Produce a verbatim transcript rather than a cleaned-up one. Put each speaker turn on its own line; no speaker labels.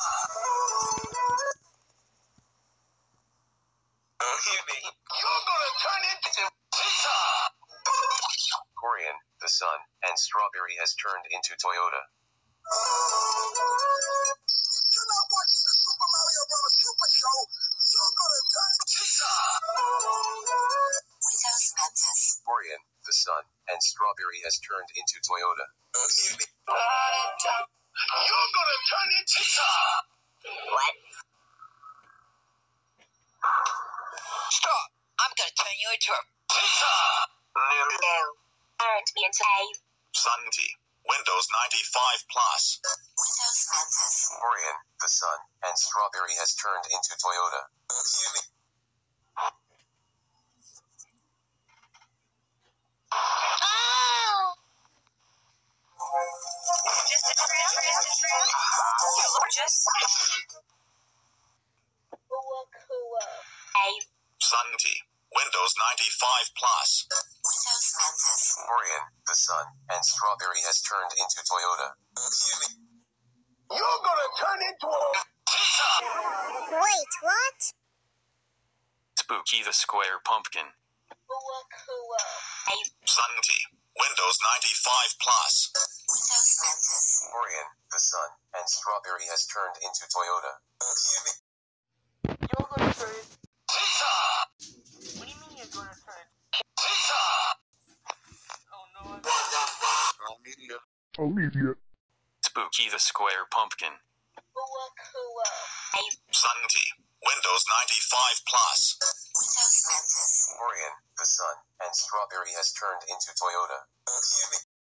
You're gonna turn into pizza!
Corian, the sun, and Strawberry has turned into Toyota.
You're not watching the Super Mario Bros. Super Show. You're gonna turn into pizza!
Windows Memphis.
Corian, the sun, and Strawberry has turned into Toyota.
You're gonna turn into pizza!
What?
Stop!
I'm gonna turn you into a
Pizza!
no. Aren't me insane?
Sunty. Windows ninety-five plus.
Windows Memphis.
Corian, the sun, and Strawberry has turned into Toyota.
Just a trail, just a trail. Just cool, cool. A
Sunty. Windows ninety-five plus.
Windows Memphis.
Corian, the sun, and Strawberry has turned into Toyota.
You're gonna turn into a pizza!
Wait, what?
Spooky the Square Pumpkin.
Cool, cool. A
Sunty. Windows ninety-five plus.
Windows Memphis.
Corian, the sun, and Strawberry has turned into Toyota.
You're gonna turn it.
Pizza!
What do you mean you're gonna turn it?
Pizza!
Oh no.
All media.
Spooky the Square Pumpkin.
Cool, cool. A
Sunty. Windows ninety-five plus.
Windows Memphis.
Corian, the sun, and Strawberry has turned into Toyota.